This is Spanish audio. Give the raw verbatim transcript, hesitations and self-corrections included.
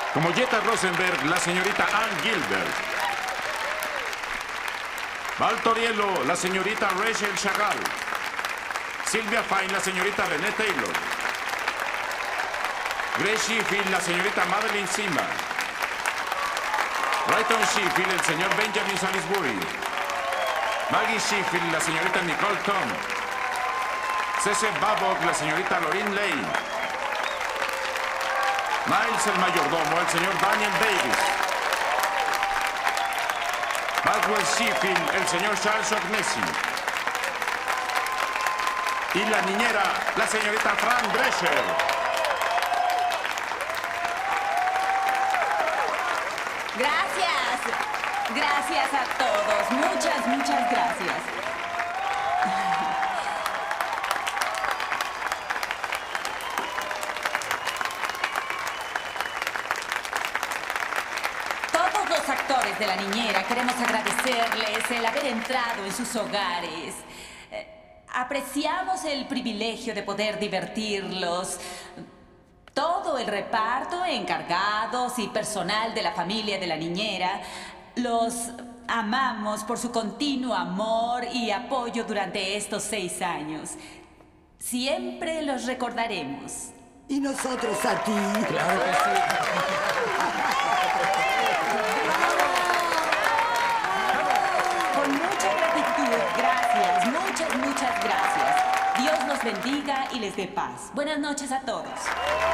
Como Jetta Rosenberg, la señorita Ann Gilbert. Valtoriello, la señorita Rachel Chagall. Silvia Fine, la señorita Renee Taylor. Grace Sheffield, la señorita Madeline Sima. Rayton Sheffield, el señor Benjamin Salisbury. Maggie Sheffield, la señorita Nicole Tom. Cece Babcock, la señorita Lorraine Lane. Miles, el mayordomo, el señor Daniel Davis. Maxwell Sheffield, el señor Charles O'Gnessy. Y la niñera, la señorita Fran Drescher. Gracias. Gracias a todos. Muchas, muchas gracias. Todos los actores de La Niñera queremos agradecerles el haber entrado en sus hogares. Eh, apreciamos el privilegio de poder divertirlos. Todo el reparto, encargados y personal de la familia de La Niñera, los amamos por su continuo amor y apoyo durante estos seis años. Siempre los recordaremos. Y nosotros a ti. Claro que sí. Con mucha gratitud, gracias, muchas, muchas gracias. Dios los bendiga y les dé paz. Buenas noches a todos.